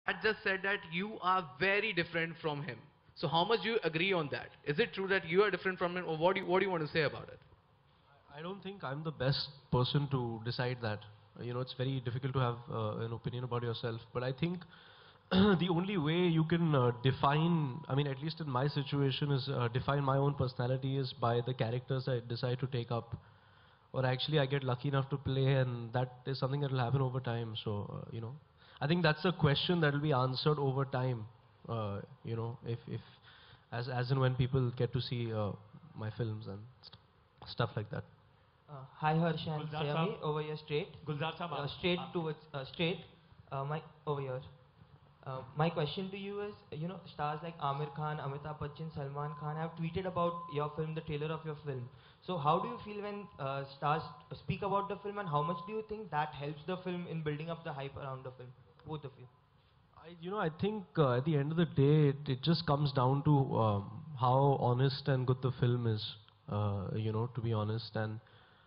had just said that you are very different from him. So how much do you agree on that? Is it true that you are different from him, or what do you want to say about it? I don't think I'm the best person to decide that. You know, it's very difficult to have an opinion about yourself. But I think the only way you can define, I mean, at least in my situation, is define my own personality is by the characters I decide to take up. Or actually, I get lucky enough to play, and that is something that will happen over time. So, you know, I think that's a question that will be answered over time. You know, if as and when people get to see my films and stuff like that. Hi Harsh and Gulzar Sayami, sahab. over here straight. Gulzar sahab, Straight towards, straight. My, over here. My question to you is, you know, stars like Amir Khan, Amitabh Bachchan, Salman Khan have tweeted about your film, the trailer of your film. So how do you feel when stars speak about the film, and how much do you think that helps the film in building up the hype around the film? Both of you. You know, I think at the end of the day, it just comes down to how honest and good the film is. You know, to be honest, and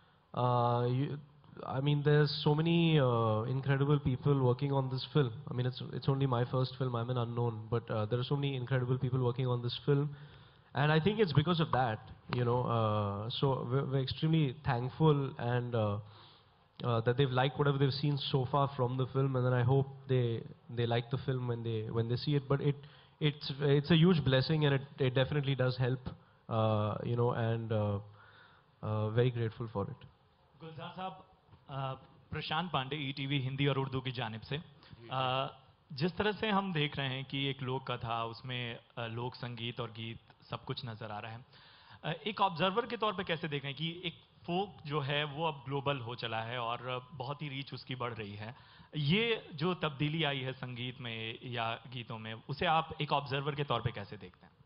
I mean, there's so many incredible people working on this film. I mean, it's only my first film. I'm an unknown, but there are so many incredible people working on this film, and I think it's because of that. You know, so we're extremely thankful and that they've liked whatever they've seen so far from the film, and then I hope they like the film when they see it. But it's a huge blessing, and it definitely does help. You know, and very grateful for it. गुलजार साहब, प्रशांत Pandey ETV Hindi और उर्दू की जानिब से, जिस तरह से हम देख रहे हैं कि एक लोक कथा, उसमें लोक संगीत और गीत सब कुछ नज़र आ रहा है, एक ऑब्जर्वर के तौर पे कैसे देख रहे हैं कि एक फोक जो है वो अब ग्लोबल हो चला है और बहुत ही रीच उसकी बढ़ रही है, ये जो तब्दीली आई है संगीत में या गीतों में, उसे आप एक ऑब्जर्वर के तौर पे कैसे देखते हैं?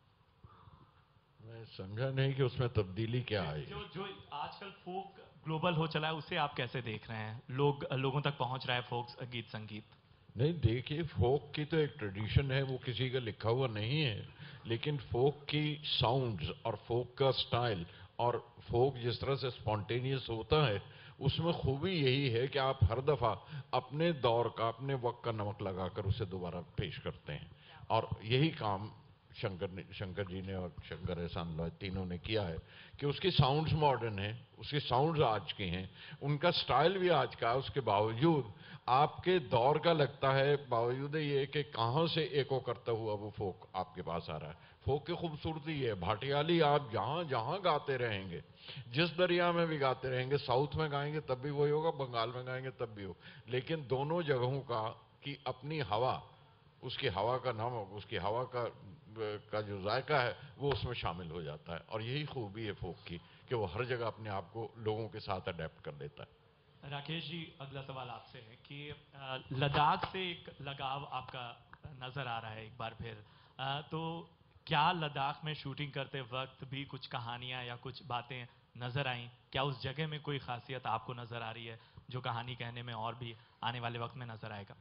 मैं समझा नहीं कि उसमें तब्दीली क्या आई। जो आजकल फोक ग्लोबल हो चला है, उसे आप कैसे देख रहे हैं? लोगों तक पहुंच रहा है फोक गीत संगीत। नहीं, देखिए, फोक की तो एक ट्रेडिशन है, वो किसी का लिखा हुआ नहीं है, लेकिन फोक की साउंड्स और फोक का स्टाइल और फोक जिस तरह से स्पॉन्टेनियस होता है, उसमें खूबी यही है कि आप हर दफा अपने दौर का, अपने वक्त का नमक लगाकर उसे दोबारा पेश करते हैं, और यही काम शंकर जी ने और शंकर एहसान लॉय तीनों ने किया है कि उसकी साउंड्स मॉडर्न हैं, उसकी साउंड्स आज की हैं, उनका स्टाइल भी आज का है, उसके बावजूद आपके दौर का लगता है, बावजूद ये कि कहाँ से एको करता हुआ वो फोक आपके पास आ रहा है। फोक की खूबसूरती है, भाटियाली आप जहाँ जहाँ गाते रहेंगे, जिस दरिया में भी गाते रहेंगे, साउथ में गाएंगे तब भी वही होगा, बंगाल में गाएंगे तब भी हो, लेकिन दोनों जगहों का की अपनी हवा, उसकी हवा का नमक, उसकी हवा का जो जायका है वो उसमें शामिल हो जाता है, और यही खूबी है फोक की कि वो हर जगह अपने आप को लोगों के साथ अडेप्ट कर लेता है। राकेश जी, अगला सवाल आपसे है कि लद्दाख से एक लगाव आपका नजर आ रहा है एक बार फिर, तो क्या लद्दाख में शूटिंग करते वक्त भी कुछ कहानियां या कुछ बातें नजर आई? क्या उस जगह में कोई खासियत आपको नजर आ रही है जो कहानी कहने में और भी आने वाले वक्त में नजर आएगा?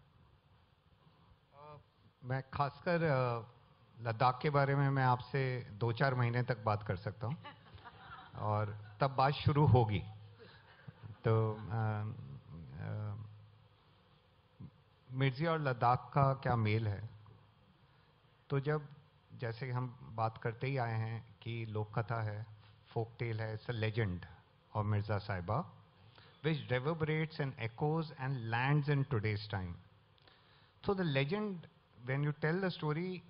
मैं खासकर लद्दाख के बारे में मैं आपसे 2-4 महीने तक बात कर सकता हूँ, और तब बात शुरू होगी। तो मिर्जिया और लद्दाख का क्या मेल है? तो जब, जैसे हम बात करते ही आए हैं कि लोक कथा है, फोक टेल है, it's a legend of Mirza Sahiba which reverberates and echoes and lands in today's time. So the legend, when you tell the story,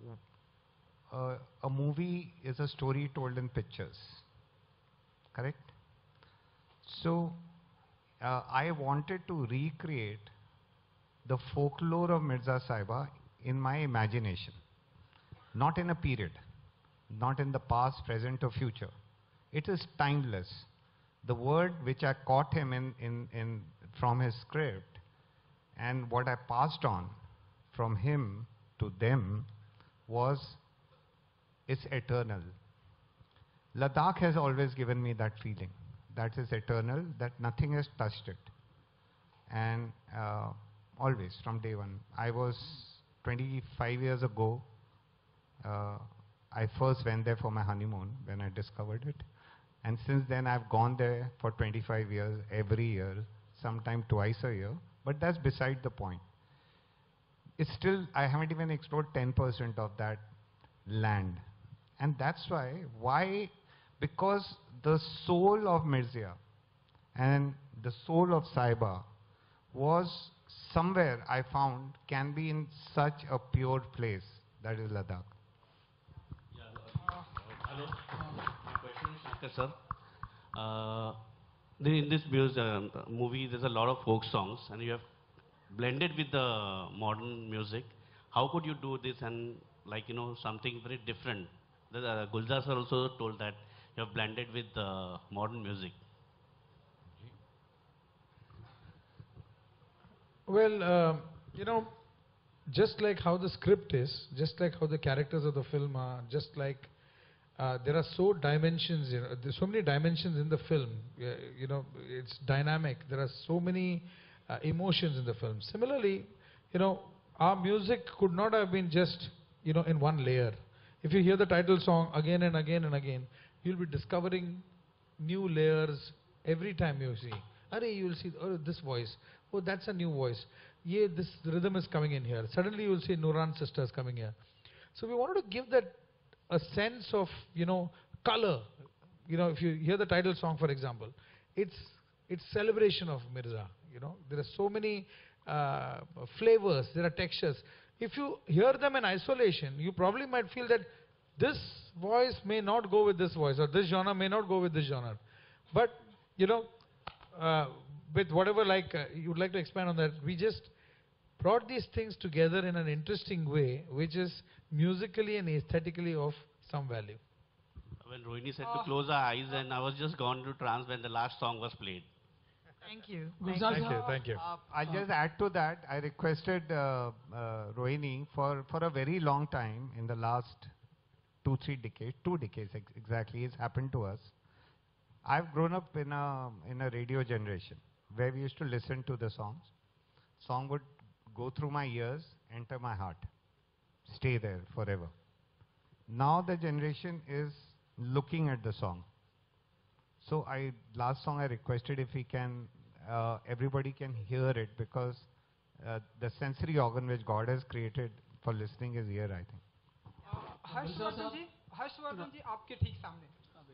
a movie is a story told in pictures, correct? So I wanted to recreate the folklore of Mirza Sahiba in my imagination, not in a period, not in the past, present or future. It is timeless. The word which I caught him in from his script, and what I passed on from him to them was, it's eternal. Ladakh has always given me that feeling. That is eternal, that nothing has touched it. And always, from day one. I was 25 years ago, I first went there for my honeymoon when I discovered it. And since then I've gone there for 25 years, every year, sometime twice a year. But that's beside the point. it's still, I haven't even explored 10% of that land. And that's why, because the soul of Mirzya and the soul of Saiba was somewhere, I found, can be in such a pure place, that is Ladakh. Hello. My question is, Shankar sir. In this movie, there's a lot of folk songs, and you have blended with the modern music. How could you do this and, like, something very different? Gulzar sir also told that you have blended with modern music. Well, just like how the script is, just like how the characters of the film are, just like there are there's so many dimensions in the film. It's dynamic. There are so many emotions in the film. Similarly, our music could not have been just, in one layer. If you hear the title song again and again and again, you'll be discovering new layers every time you see. You will see, oh, this voice. Oh, that's a new voice. Yeah, this rhythm is coming in here. Suddenly you will see Nuran sisters coming here. So we wanted to give that a sense of, color. If you hear the title song, for example, it's celebration of Mirza. There are so many flavors, there are textures. If you hear them in isolation, you probably might feel that this voice may not go with this voice, or this genre may not go with this genre. But, with whatever you'd like to expand on that, we just brought these things together in an interesting way, which is musically and aesthetically of some value. When Rohini said to close our eyes, and I was just gone to trance when the last song was played. Thank you. Thank you. I'll just add to that. I requested Rohini for a very long time, in the last 2 decades, exactly, it's happened to us. I've grown up in a radio generation where we used to listen to the songs. Song would go through my ears, enter my heart, stay there forever. Now the generation is looking at the song. So last song I requested if we can, everybody can hear it, because the sensory organ which God has created for listening is here, I think. Harshvardhan जी आपके ठीक सामने।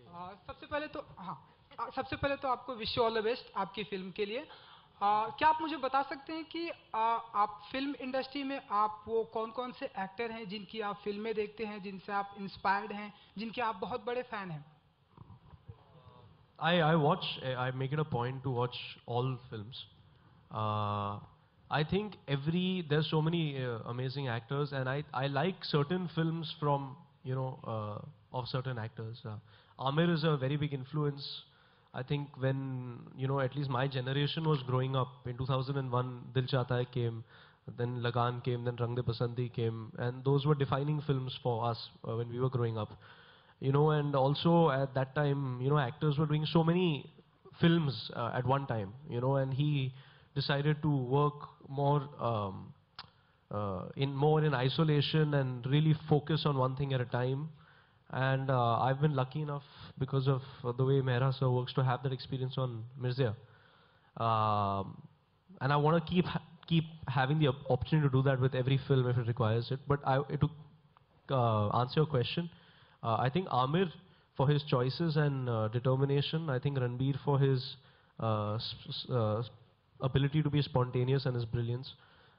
सबसे पहले तो आपको wish all the best आपकी film के लिए। क्या आप मुझे बता सकते हैं कि आप फिल्म इंडस्ट्री में आप वो कौन-कौन से एक्टर हैं जिनकी आप फिल्में देखते हैं, जिनसे आप इंस्पायर्ड हैं, जिनके आप बहुत बड़े फैन हैं? I make it a point to watch all films. I think there's so many amazing actors, and I like certain films from, of certain actors. Amir is a very big influence. I think when, at least my generation was growing up, in 2001, Dil Chahta Hai came, then Lagan came, then Rang De Basanti came, and those were defining films for us when we were growing up. And also at that time, actors were doing so many films at one time, and he decided to work more in isolation and really focus on one thing at a time. And I've been lucky enough, because of the way Mehra sir works, to have that experience on Mirzya. And I want to keep having the opportunity to do that with every film if it requires it. But to answer your question, I think Amir for his choices and determination. I think Ranbir for his ability to be spontaneous and his brilliance.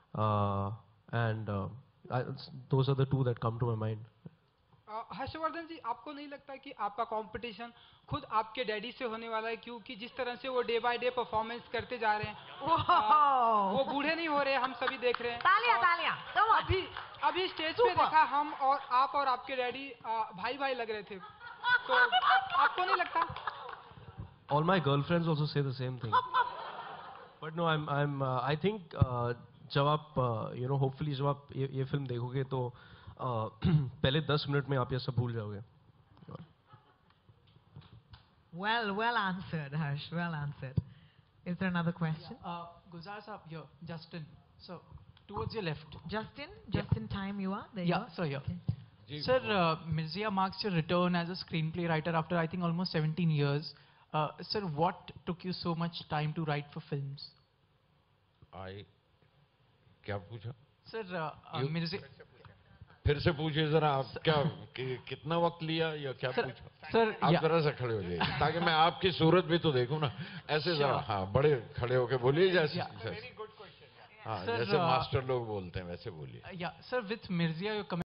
Those are the two that come to my mind. Harshvardhan जी, आपको नहीं लगता कि आपका competition खुद आपके daddy से होने वाला है, क्योंकि जिस तरह से वो डे बाय डे परफॉर्मेंस करते जा रहे हैं, वो बूढ़े नहीं हो रहे, हम सभी देख रहे हैं। तालियां अभी स्टेज पे देखा, हम और आप और आपके डैडी भाई लग रहे थे, तो आपको नहीं लगता? All my girlfriends also say the same thing. But no, I think जब आप hopefully जब आप ये फिल्म देखोगे तो पहले 10 मिनट में आप ये सब भूल जाओगे। Well answered, Harsh. Well answered. Is there another question? Gulzar sir, here, Justin. So, towards your left. Justin, just in time you are? There you are. So here. Okay. Sir, Mirzya marks your return as a screenplay writer after, I think, almost 17 years. Sir, what took you so much time to write for films? क्या पूछा? Sir, You- Mirzya. फिर से पूछिए जरा, आप क्या कितना वक्त लिया या क्या पूछा? Sir, आप yeah. जरा सा खड़े हो जाइए ताकि मैं आपकी सूरत भी तो देखूं ना, ऐसे जरा, हाँ बड़े खड़े होके बोलिए जैसे, हाँ Sir, जैसे मास्टर लोग बोलते हैं वैसे बोलिए. Yeah, sir, with Mirzya, you're coming